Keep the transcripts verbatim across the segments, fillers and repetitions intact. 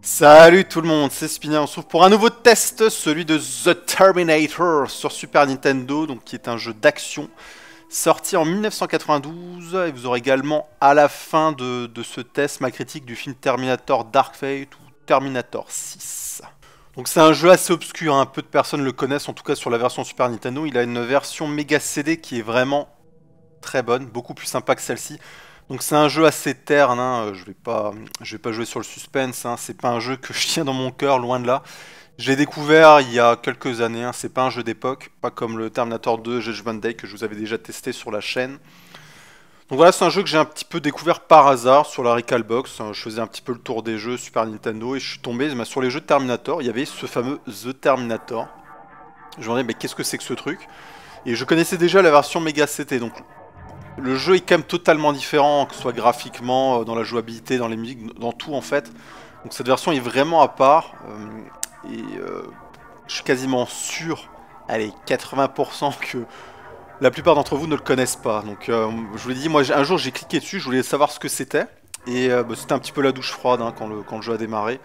Salut tout le monde, c'est Spinner, on se retrouve pour un nouveau test, celui de The Terminator sur Super Nintendo, donc qui est un jeu d'action sorti en mille neuf cent quatre-vingt-douze. Et vous aurez également à la fin de, de ce test ma critique du film Terminator Dark Fate ou Terminator six. Donc c'est un jeu assez obscur, hein. Peu de personnes le connaissent, en tout cas sur la version Super Nintendo. Il a une version Mega C D qui est vraiment très bonne, beaucoup plus sympa que celle-ci. Donc c'est un jeu assez terne, hein. je vais pas, je vais pas jouer sur le suspense, hein. C'est pas un jeu que je tiens dans mon cœur, loin de là. Je l'ai découvert il y a quelques années, hein. C'est pas un jeu d'époque, pas comme le Terminator deux Judgment Day que je vous avais déjà testé sur la chaîne. Donc voilà, c'est un jeu que j'ai un petit peu découvert par hasard sur la Recalbox. Je faisais un petit peu le tour des jeux Super Nintendo et je suis tombé bah, sur les jeux de Terminator. Il y avait ce fameux The Terminator. Je me demandais mais qu'est-ce que c'est que ce truc? Et je connaissais déjà la version Mega C T, donc le jeu est quand même totalement différent, que ce soit graphiquement, dans la jouabilité, dans les musiques, dans tout en fait. Donc cette version est vraiment à part. Euh, et euh, je suis quasiment sûr, allez, quatre-vingts pour cent que la plupart d'entre vous ne le connaissent pas. Donc euh, je vous l'ai dit, moi un jour j'ai cliqué dessus, je voulais savoir ce que c'était. Et euh, bah, c'était un petit peu la douche froide hein, quand, le, quand le jeu a démarré.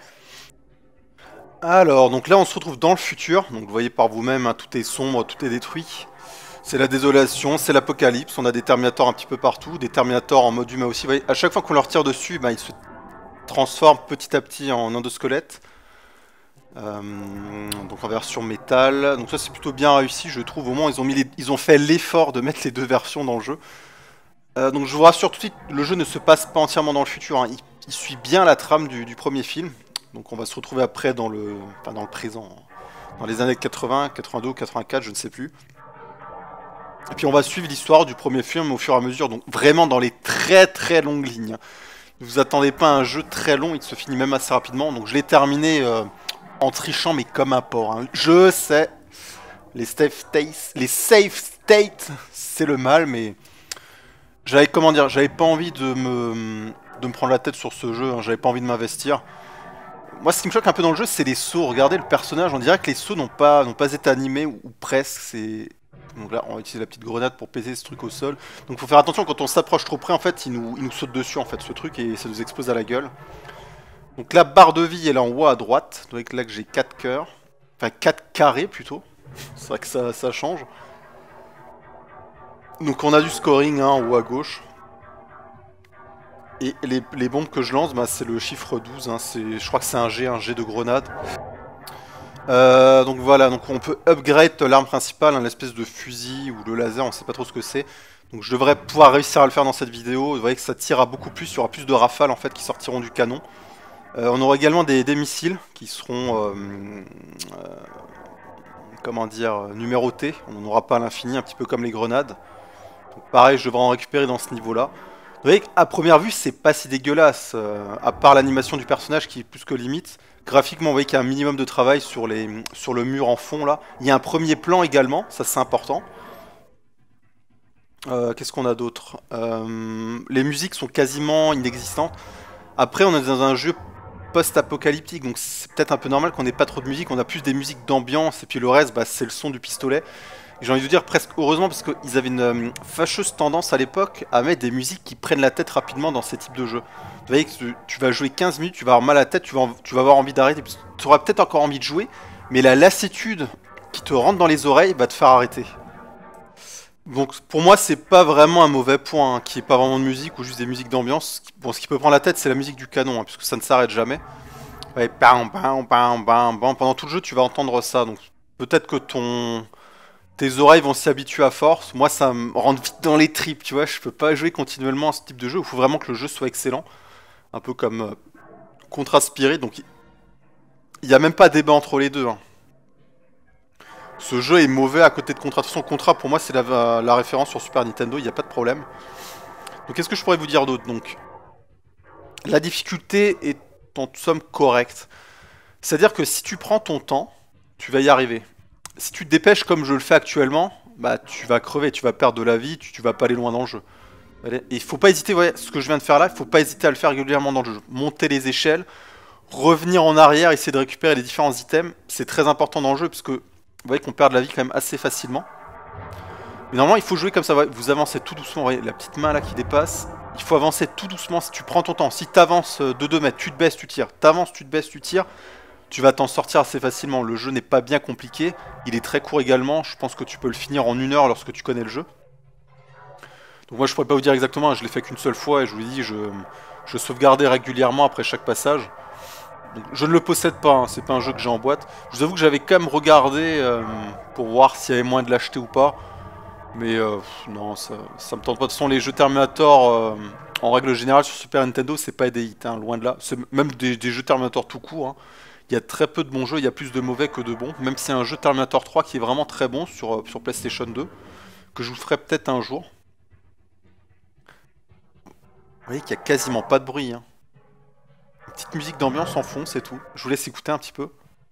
Alors, donc là on se retrouve dans le futur. Donc vous voyez par vous-même, hein, tout est sombre, tout est détruit. C'est la désolation, c'est l'apocalypse, on a des Terminators un petit peu partout, des Terminators en mode humain aussi. Vous voyez, à chaque fois qu'on leur tire dessus, bah, ils se transforment petit à petit en endosquelettes. Euh, donc en version métal. Donc ça c'est plutôt bien réussi, je trouve. Au moins ils ont, mis les... ils ont fait l'effort de mettre les deux versions dans le jeu. Euh, donc je vous rassure tout de suite, le jeu ne se passe pas entièrement dans le futur. Hein. Il... il suit bien la trame du, du premier film. Donc on va se retrouver après dans le, enfin, dans le présent. Dans les années quatre-vingts, quatre-vingt-deux ou quatre-vingt-quatre, je ne sais plus. Et puis on va suivre l'histoire du premier film au fur et à mesure, donc vraiment dans les très très longues lignes. Ne vous attendez pas à un jeu très long, il se finit même assez rapidement, donc je l'ai terminé euh, en trichant mais comme un porc. Hein. Je sais, les safe states, les safe states, c'est le mal, mais j'avais comment dire, j'avais pas envie de me, de me prendre la tête sur ce jeu, hein. J'avais pas envie de m'investir. Moi ce qui me choque un peu dans le jeu, c'est les sauts. Regardez le personnage, on dirait que les sauts n'ont pas, n'ont pas été animés ou, ou presque, c'est... Donc là, on va utiliser la petite grenade pour péter ce truc au sol. Donc faut faire attention, quand on s'approche trop près, en fait, il nous, il nous saute dessus, en fait, ce truc, et ça nous explose à la gueule. Donc la barre de vie, elle est en haut à droite. Donc là que j'ai quatre cœurs. Enfin, quatre carrés, plutôt. C'est vrai que ça, ça change. Donc on a du scoring, hein, en haut à gauche. Et les, les bombes que je lance, bah, c'est le chiffre douze. Hein, je crois que c'est un G, un G de grenade. Euh, donc voilà, donc on peut upgrade l'arme principale, hein, l'espèce de fusil ou le laser, on sait pas trop ce que c'est. Donc je devrais pouvoir réussir à le faire dans cette vidéo. Vous voyez que ça tirera beaucoup plus, il y aura plus de rafales en fait qui sortiront du canon. Euh, on aura également des, des missiles qui seront, euh, euh, comment dire, numérotés. On n'en aura pas à l'infini, un petit peu comme les grenades. Donc pareil, je devrais en récupérer dans ce niveau-là. Vous voyez qu'à première vue, c'est pas si dégueulasse, euh, à part l'animation du personnage qui est plus que limite. Graphiquement, vous voyez qu'il y a un minimum de travail sur, les, sur le mur en fond, là. Il y a un premier plan également, ça c'est important. Euh, Qu'est-ce qu'on a d'autre? euh, Les musiques sont quasiment inexistantes. Après, on est dans un jeu post-apocalyptique, donc c'est peut-être un peu normal qu'on n'ait pas trop de musique. On a plus des musiques d'ambiance, et puis le reste, bah, c'est le son du pistolet. J'ai envie de dire presque heureusement, parce qu'ils avaient une euh, fâcheuse tendance à l'époque à mettre des musiques qui prennent la tête rapidement dans ces types de jeux. Vous voyez que tu, tu vas jouer quinze minutes, tu vas avoir mal à la tête, tu vas, tu vas avoir envie d'arrêter. Tu auras peut-être encore envie de jouer, mais la lassitude qui te rentre dans les oreilles va te faire arrêter. Donc pour moi, c'est pas vraiment un mauvais point, hein, qu'il n'y ait pas vraiment de musique ou juste des musiques d'ambiance. Bon, ce qui peut prendre la tête, c'est la musique du canon, hein, puisque ça ne s'arrête jamais. Ouais, bam, bam, bam, bam, bam. Pendant tout le jeu, tu vas entendre ça. Donc peut-être que ton... tes oreilles vont s'y habituer à force. Moi, ça me rentre vite dans les tripes, tu vois. Je peux pas jouer continuellement à ce type de jeu. Il faut vraiment que le jeu soit excellent. Un peu comme euh, Contra Spirit. Donc, il n'y a même pas débat entre les deux. Hein. Ce jeu est mauvais à côté de Contra. De toute façon, Contra, pour moi, c'est la, la référence sur Super Nintendo. Il n'y a pas de problème. Donc, qu'est-ce que je pourrais vous dire d'autre? Donc, la difficulté est en somme correcte. C'est-à-dire que si tu prends ton temps, tu vas y arriver. Si tu te dépêches comme je le fais actuellement, bah tu vas crever, tu vas perdre de la vie, tu, tu vas pas aller loin dans le jeu. Et il faut pas hésiter, ouais, ce que je viens de faire là, il faut pas hésiter à le faire régulièrement dans le jeu. Monter les échelles, revenir en arrière, essayer de récupérer les différents items, c'est très important dans le jeu, parce que vous voyez qu'on perd de la vie quand même assez facilement. Mais normalement il faut jouer comme ça, ouais, vous avancez tout doucement, vous voyez, la petite main là qui dépasse, Il faut avancer tout doucement, si tu prends ton temps. Si tu avances de deux mètres, tu te baisses, tu tires. Tu avances, tu te baisses, tu tires. Tu vas t'en sortir assez facilement. Le jeu n'est pas bien compliqué. Il est très court également. Je pense que tu peux le finir en une heure lorsque tu connais le jeu. Donc moi je pourrais pas vous dire exactement, je l'ai fait qu'une seule fois et je vous dis, je, je sauvegardais régulièrement après chaque passage. Donc, je ne le possède pas, hein, c'est pas un jeu que j'ai en boîte. Je vous avoue que j'avais quand même regardé euh, pour voir s'il y avait moyen de l'acheter ou pas. Mais euh, non, ça, ça me tente pas. De toute façon, les jeux Terminator, euh, en règle générale sur Super Nintendo, c'est pas des hits, hein, loin de là. C'est même des, des jeux Terminator tout court. Hein. Il y a très peu de bons jeux, il y a plus de mauvais que de bons. Même si c'est un jeu Terminator trois qui est vraiment très bon sur, euh, sur PlayStation deux, que je vous ferai peut-être un jour. Vous voyez qu'il n'y a quasiment pas de bruit. Hein. Une petite musique d'ambiance en fond, c'est tout. Je vous laisse écouter un petit peu.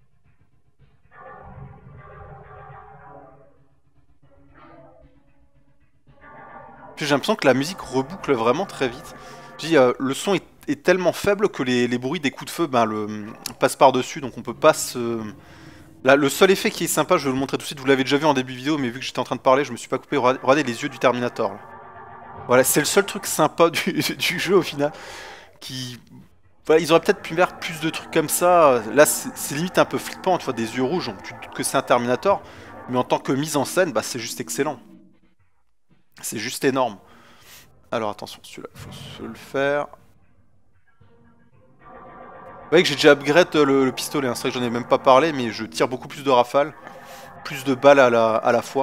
Puis j'ai l'impression que la musique reboucle vraiment très vite. Je dis, euh, le son est, est tellement faible que les, les bruits des coups de feu ben, le, passent par-dessus, donc on peut pas se... Là, le seul effet qui est sympa, je vais vous le montrer tout de suite, vous l'avez déjà vu en début de vidéo, mais vu que j'étais en train de parler, je me suis pas coupé. Regardez les yeux du Terminator. Là. Voilà, c'est le seul truc sympa du, du jeu au final. Qui... Voilà, ils auraient peut-être pu faire plus de trucs comme ça. Là, c'est limite un peu flippant, tu vois, des yeux rouges, tu te doutes que c'est un Terminator. Mais en tant que mise en scène, bah, c'est juste excellent. C'est juste énorme. Alors attention, celui-là, il faut se le faire. Vous voyez que j'ai déjà upgrade le, le pistolet, hein. C'est vrai que j'en ai même pas parlé, mais je tire beaucoup plus de rafales. Plus de balles à la, à la fois.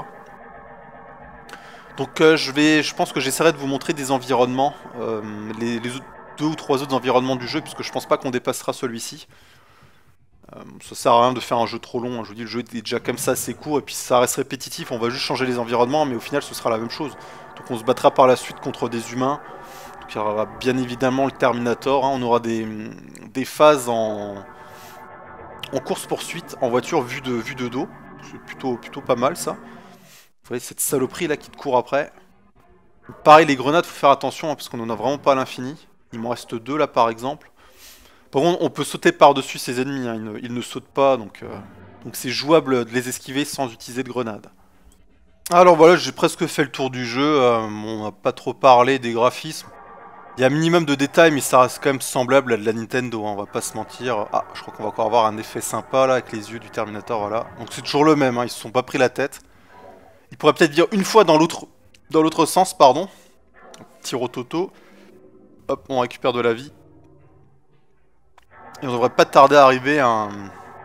Donc euh, je vais, je pense que j'essaierai de vous montrer des environnements, euh, les, les deux ou trois autres environnements du jeu, puisque je pense pas qu'on dépassera celui-ci. Euh, ça sert à rien de faire un jeu trop long, hein. Je vous dis le jeu est déjà comme ça assez court, et puis ça reste répétitif, on va juste changer les environnements, mais au final ce sera la même chose. Donc on se battra par la suite contre des humains, donc il y aura bien évidemment le Terminator, hein. On aura des, des phases en, en course-poursuite, en voiture vue de, vue de dos, c'est plutôt, plutôt pas mal ça. Vous voyez cette saloperie là qui te court après. Pareil, les grenades, faut faire attention hein, parce qu'on en a vraiment pas à l'infini. Il m'en reste deux là par exemple. Par contre, on peut sauter par-dessus ces ennemis, hein. ils, ne, ils ne sautent pas, donc euh, donc c'est jouable de les esquiver sans utiliser de grenades. Alors voilà, j'ai presque fait le tour du jeu. Euh, on n'a pas trop parlé des graphismes. Il y a un minimum de détails, mais ça reste quand même semblable à de la Nintendo, hein, on va pas se mentir. Ah, je crois qu'on va encore avoir un effet sympa là avec les yeux du Terminator, voilà. Donc c'est toujours le même, hein, ils se sont pas pris la tête. Il pourrait peut-être dire une fois dans l'autre dans l'autre sens, pardon. Tire au toto. Hop, on récupère de la vie. Et on devrait pas tarder à arriver à, un...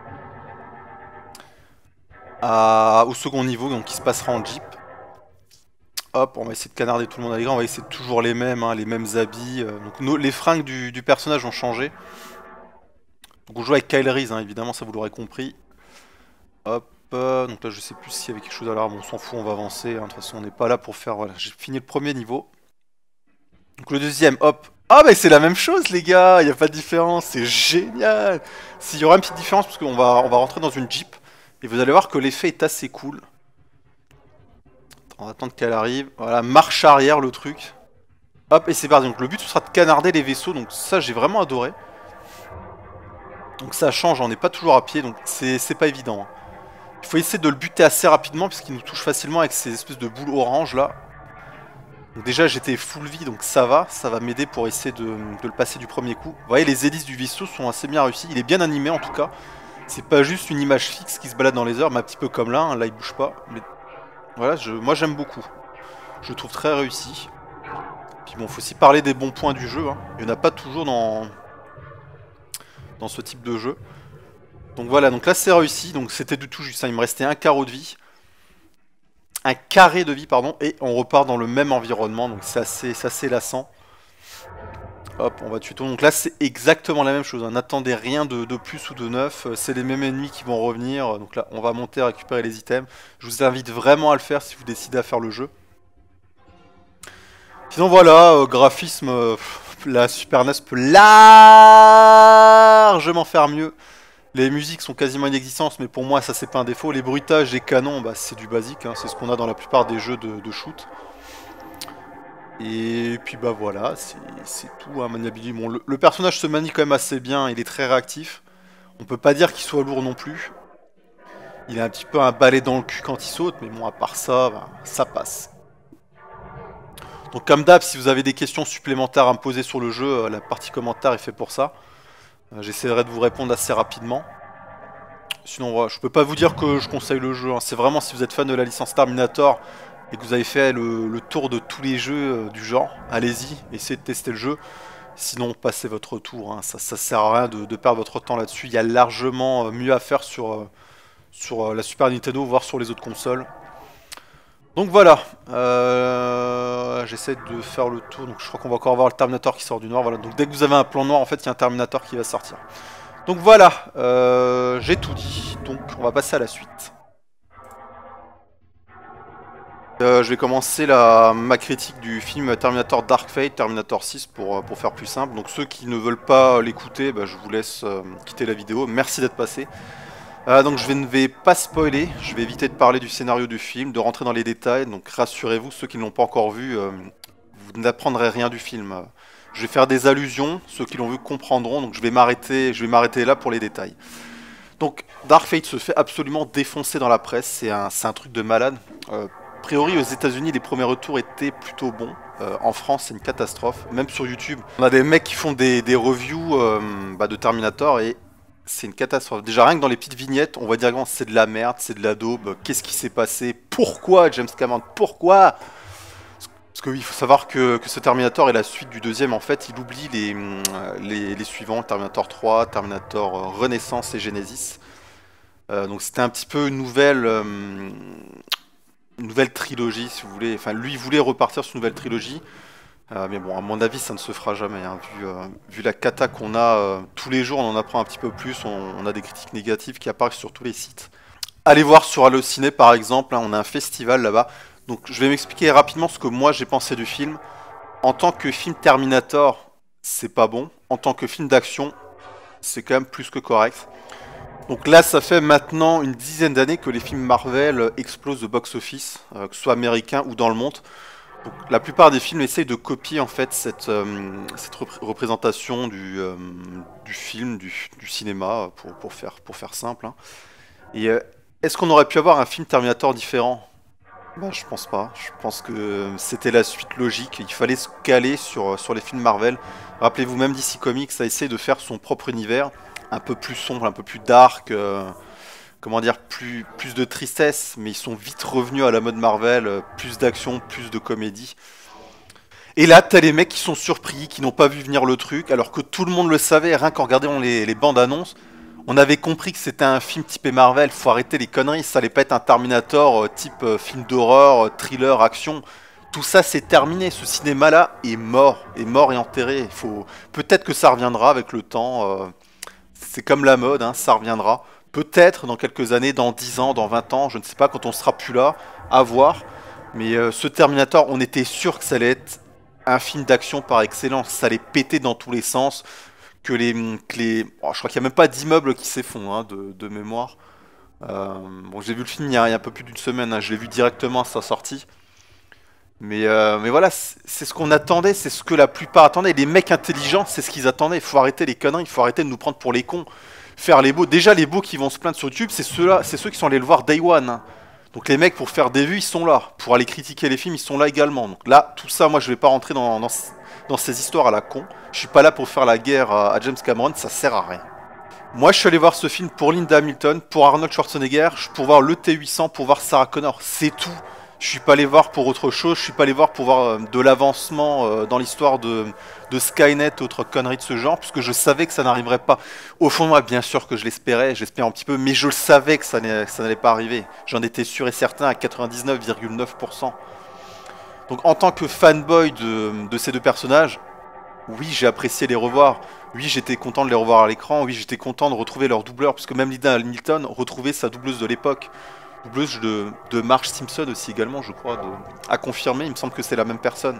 à... au second niveau, donc qui se passera en Jeep. Hop, on va essayer de canarder tout le monde à l'écran. On va essayer de toujours les mêmes, hein, les mêmes habits. Euh, donc nos... les fringues du... du personnage ont changé. Donc on joue avec Kyle Reese, hein, évidemment, ça vous l'aurez compris. Hop. Donc là je sais plus s'il y avait quelque chose à l'arbre, on s'en fout, on va avancer, hein. De toute façon on n'est pas là pour faire, voilà, j'ai fini le premier niveau. Donc le deuxième, hop. Ah bah c'est la même chose les gars, il n'y a pas de différence, c'est génial. S'il y aura une petite différence, parce qu'on va, on va rentrer dans une Jeep, et vous allez voir que l'effet est assez cool. On va attendre qu'elle arrive, voilà, marche arrière le truc. Hop, et c'est parti, donc le but ce sera de canarder les vaisseaux, donc ça j'ai vraiment adoré. Donc ça change, on n'est pas toujours à pied, donc c'est pas évident, hein. Il faut essayer de le buter assez rapidement puisqu'il nous touche facilement avec ces espèces de boules orange là. Donc déjà j'étais full vie donc ça va, ça va m'aider pour essayer de, de le passer du premier coup. Vous voyez les hélices du vaisseau sont assez bien réussies, il est bien animé en tout cas. C'est pas juste une image fixe qui se balade dans les airs, mais un petit peu comme là, hein. Là il bouge pas. Mais voilà, je, moi j'aime beaucoup. Je le trouve très réussi. Puis bon, faut aussi parler des bons points du jeu, hein. Il n'y en a pas toujours dans, dans ce type de jeu. Donc voilà, donc là c'est réussi, donc c'était du tout juste, hein. Il me restait un carreau de vie. Un carré de vie, pardon, et on repart dans le même environnement, donc c'est assez, assez lassant. Hop, on va tuer tout. Donc là c'est exactement la même chose, hein. N'attendez rien de, de plus ou de neuf, c'est les mêmes ennemis qui vont revenir. Donc là on va monter, récupérer les items. Je vous invite vraiment à le faire si vous décidez à faire le jeu. Sinon voilà, euh, graphisme, euh, la Super N E S peut largement faire mieux. Les musiques sont quasiment inexistantes, mais pour moi ça c'est pas un défaut. Les bruitages des canons, bah, c'est du basique, hein. C'est ce qu'on a dans la plupart des jeux de, de shoot. Et puis bah voilà, c'est tout, hein, maniabilité. Bon, le, le personnage se manie quand même assez bien, il est très réactif. On peut pas dire qu'il soit lourd non plus. Il a un petit peu un balai dans le cul quand il saute, mais bon à part ça, bah, ça passe. Donc comme d'hab, si vous avez des questions supplémentaires à me poser sur le jeu, euh, la partie commentaire est fait pour ça. Euh, J'essaierai de vous répondre assez rapidement. Sinon, voilà, je peux pas vous dire que je conseille le jeu, hein. C'est vraiment si vous êtes fan de la licence Terminator et que vous avez fait le, le tour de tous les jeux euh, du genre, allez-y, essayez de tester le jeu. Sinon, passez votre tour, hein. Ça, ça sert à rien de, de perdre votre temps là-dessus. Il y a largement euh, mieux à faire sur, euh, sur euh, la Super Nintendo, voire sur les autres consoles. Donc voilà, euh, j'essaie de faire le tour, donc je crois qu'on va encore avoir le Terminator qui sort du noir, voilà. Donc dès que vous avez un plan noir, en fait, il y a un Terminator qui va sortir. Donc voilà, euh, j'ai tout dit, donc on va passer à la suite. Euh, je vais commencer la, ma critique du film Terminator Dark Fate, Terminator six pour, pour faire plus simple. Donc ceux qui ne veulent pas l'écouter, bah, je vous laisse euh, quitter la vidéo, merci d'être passé. Euh, donc je vais, ne vais pas spoiler, je vais éviter de parler du scénario du film, de rentrer dans les détails, donc rassurez-vous, ceux qui ne l'ont pas encore vu, euh, vous n'apprendrez rien du film. Je vais faire des allusions, ceux qui l'ont vu comprendront, donc je vais m'arrêter, je vais m'arrêter là pour les détails. Donc Dark Fate se fait absolument défoncer dans la presse, c'est un, c'est un truc de malade. Euh, a priori aux États-Unis les premiers retours étaient plutôt bons, euh, en France c'est une catastrophe, même sur YouTube. On a des mecs qui font des, des reviews euh, bah, de Terminator et c'est une catastrophe. Déjà rien que dans les petites vignettes, on va dire que c'est de la merde, c'est de la daube, qu'est-ce qui s'est passé, pourquoi James Cameron, pourquoi? Parce que oui, il faut savoir que, que ce Terminator est la suite du deuxième, en fait, il oublie les, les, les suivants, Terminator trois, Terminator Renaissance et Genesis. Euh, donc c'était un petit peu une nouvelle, euh, une nouvelle trilogie, si vous voulez. Enfin, lui, il voulait repartir sur une nouvelle trilogie. Euh, mais bon, à mon avis, ça ne se fera jamais. Hein. Vu, euh, vu la cata qu'on a, euh, tous les jours, on en apprend un petit peu plus. On, on a des critiques négatives qui apparaissent sur tous les sites. Allez voir sur Allociné, par exemple. Hein, on a un festival là-bas. Donc, je vais m'expliquer rapidement ce que moi j'ai pensé du film. En tant que film Terminator, c'est pas bon. En tant que film d'action, c'est quand même plus que correct. Donc là, ça fait maintenant une dizaine d'années que les films Marvel explosent au box-office, euh, que ce soit américain ou dans le monde. Donc, la plupart des films essayent de copier en fait cette, euh, cette rep représentation du, euh, du film, du, du cinéma, pour, pour, faire, pour faire simple. Hein. Et euh, est-ce qu'on aurait pu avoir un film Terminator différent? Bah, je pense pas. Je pense que c'était la suite logique. Il fallait se caler sur, sur les films Marvel. Rappelez-vous, même D C Comics a essayé de faire son propre univers, un peu plus sombre, un peu plus dark. Euh, comment dire, plus, plus de tristesse, mais ils sont vite revenus à la mode Marvel, euh, plus d'action, plus de comédie. Et là, t'as les mecs qui sont surpris, qui n'ont pas vu venir le truc, alors que tout le monde le savait, rien qu'en regardant les, les bandes annonces, on avait compris que c'était un film typé Marvel, faut arrêter les conneries, ça allait pas être un Terminator euh, type euh, film d'horreur, euh, thriller, action. Tout ça c'est terminé, ce cinéma-là est mort, est mort et enterré. Faut... Peut-être que ça reviendra avec le temps, euh... c'est comme la mode, hein, ça reviendra. Peut-être dans quelques années, dans dix ans, dans vingt ans, je ne sais pas, quand on sera plus là, à voir. Mais euh, ce Terminator, on était sûr que ça allait être un film d'action par excellence. Ça allait péter dans tous les sens. Que les... Que les... Oh, je crois qu'il n'y a même pas d'immeubles qui s'effondrent, hein, de, de mémoire. Euh, bon, j'ai vu le film il y a, il y a un peu plus d'une semaine, hein, je l'ai vu directement à sa sortie. Mais, euh, mais voilà, c'est ce qu'on attendait, c'est ce que la plupart attendaient. Les mecs intelligents, c'est ce qu'ils attendaient. Il faut arrêter les conneries, il faut arrêter de nous prendre pour les cons. Faire les beaux. Déjà, les beaux qui vont se plaindre sur YouTube, c'est ceux-là, c'est ceux qui sont allés le voir Day One. Hein. Donc les mecs, pour faire des vues, ils sont là. Pour aller critiquer les films, ils sont là également. Donc là, tout ça, moi, je vais pas rentrer dans, dans, dans ces histoires à la con. Je suis pas là pour faire la guerre à, à James Cameron, ça sert à rien. Moi, je suis allé voir ce film pour Linda Hamilton, pour Arnold Schwarzenegger, pour voir le T huit cents, pour voir Sarah Connor. C'est tout. Je suis pas allé voir pour autre chose, je suis pas allé voir pour voir euh, de l'avancement euh, dans l'histoire de, de Skynet, autre connerie de ce genre, puisque je savais que ça n'arriverait pas. Au fond de moi, bien sûr que je l'espérais, j'espérais un petit peu, mais je le savais que ça n'allait pas arriver. J'en étais sûr et certain à quatre-vingt-dix-neuf virgule neuf pour cent. Donc en tant que fanboy de, de ces deux personnages, oui, j'ai apprécié les revoir. Oui, j'étais content de les revoir à l'écran. Oui, j'étais content de retrouver leur doubleur, puisque même Linda Hamilton retrouvait sa doubleuse de l'époque. Doubleuse de, de Marge Simpson aussi également, je crois, de, à confirmer, il me semble que c'est la même personne.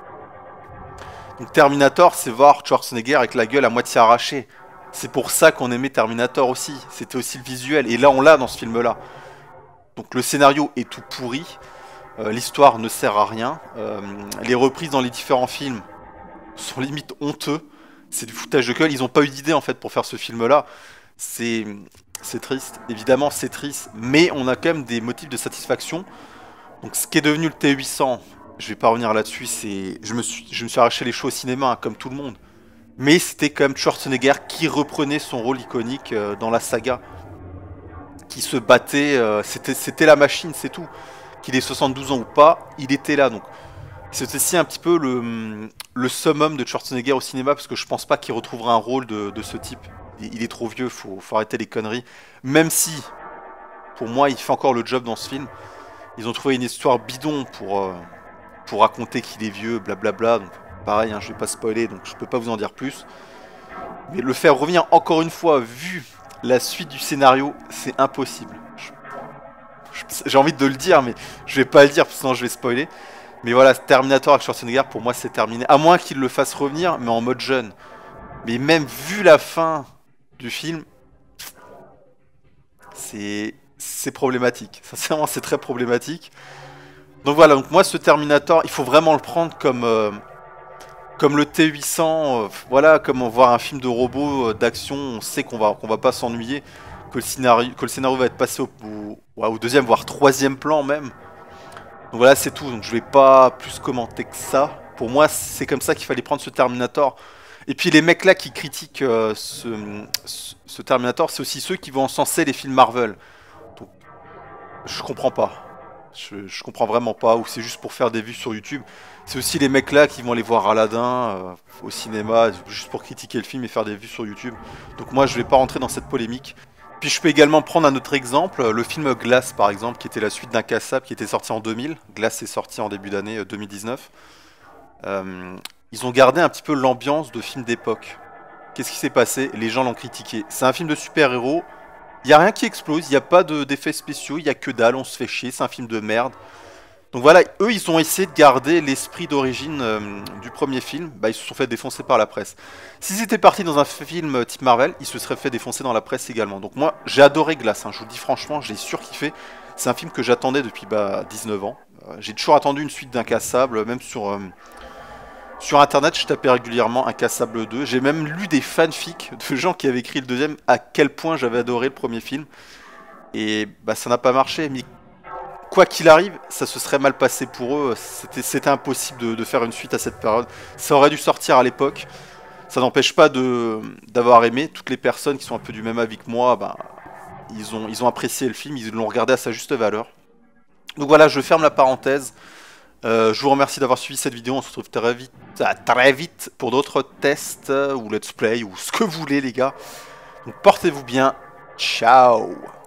Donc Terminator, c'est voir Schwarzenegger avec la gueule à moitié arrachée. C'est pour ça qu'on aimait Terminator aussi, c'était aussi le visuel, et là on l'a dans ce film-là. Donc le scénario est tout pourri, euh, l'histoire ne sert à rien, euh, les reprises dans les différents films sont limite honteux, c'est du foutage de gueule, ils n'ont pas eu d'idée en fait pour faire ce film-là. C'est... C'est triste, évidemment c'est triste, mais on a quand même des motifs de satisfaction. Donc ce qui est devenu le T huit cents, je vais pas revenir là-dessus, c'est, je me suis, je me suis arraché les cheveux au cinéma, hein, comme tout le monde. Mais c'était quand même Schwarzenegger qui reprenait son rôle iconique euh, dans la saga, qui se battait, euh, c'était, c'était la machine, c'est tout. Qu'il ait soixante-douze ans ou pas, il était là, donc c'est aussi un petit peu le, le summum de Schwarzenegger au cinéma, parce que je pense pas qu'il retrouvera un rôle de, de ce type. Il, il est trop vieux, faut, faut arrêter les conneries. Même si, pour moi, il fait encore le job dans ce film. Ils ont trouvé une histoire bidon pour, euh, pour raconter qu'il est vieux, blablabla. Donc pareil, hein, je vais pas spoiler, donc je peux pas vous en dire plus. Mais le faire revenir encore une fois, vu la suite du scénario, c'est impossible. Je- je- J'ai envie de le dire, mais je vais pas le dire, sinon je vais spoiler. Mais voilà, Terminator avec Schwarzenegger, pour moi, c'est terminé. À moins qu'il le fasse revenir, mais en mode jeune. Mais même vu la fin du film, c'est c'est problématique. Sincèrement, c'est très problématique. Donc voilà, donc moi, ce Terminator, il faut vraiment le prendre comme, euh, comme le T huit cents. Euh, voilà, comme on voit un film de robot, euh, d'action, on sait qu'on va, qu'on va pas s'ennuyer. Que le scénario, que le scénario va être passé au, au, ouais, au deuxième, voire troisième plan même. Donc voilà, c'est tout. Donc je vais pas plus commenter que ça. Pour moi, c'est comme ça qu'il fallait prendre ce Terminator. Et puis les mecs là qui critiquent euh, ce, ce, ce Terminator, c'est aussi ceux qui vont encenser les films Marvel. Donc je comprends pas. Je, je comprends vraiment pas. Ou c'est juste pour faire des vues sur YouTube. C'est aussi les mecs là qui vont aller voir Aladdin euh, au cinéma, juste pour critiquer le film et faire des vues sur YouTube. Donc moi je vais pas rentrer dans cette polémique. Puis je peux également prendre un autre exemple, le film Glass par exemple, qui était la suite d'Incassable, qui était sorti en deux mille. Glass est sorti en début d'année euh, deux mille dix-neuf. Euh, ils ont gardé un petit peu l'ambiance de film d'époque. Qu'est-ce qui s'est passé? Les gens l'ont critiqué. C'est un film de super-héros. Il n'y a rien qui explose, il n'y a pas de- d'effets spéciaux, il n'y a que dalle, on se fait chier, c'est un film de merde. Donc voilà, eux ils ont essayé de garder l'esprit d'origine euh, du premier film, bah ils se sont fait défoncer par la presse. S'ils étaient partis dans un film type Marvel, ils se seraient fait défoncer dans la presse également. Donc moi j'ai adoré Glass, hein, je vous le dis franchement, j'ai surkiffé. C'est un film que j'attendais depuis bah, dix-neuf ans. Euh, j'ai toujours attendu une suite d'Incassable, même sur, euh, sur internet je tapais régulièrement Incassable deux. J'ai même lu des fanfics de gens qui avaient écrit le deuxième, à quel point j'avais adoré le premier film. Et bah ça n'a pas marché, mais quoi qu'il arrive, ça se serait mal passé pour eux. C'était c'était impossible de, de faire une suite à cette période. Ça aurait dû sortir à l'époque. Ça n'empêche pas de d'avoir aimé. Toutes les personnes qui sont un peu du même avis que moi, bah, ils ont, ils ont apprécié le film, ils l'ont regardé à sa juste valeur. Donc voilà, je ferme la parenthèse. Euh, je vous remercie d'avoir suivi cette vidéo. On se retrouve très vite, ah, très vite pour d'autres tests euh, ou let's play ou ce que vous voulez les gars. Donc portez-vous bien. Ciao.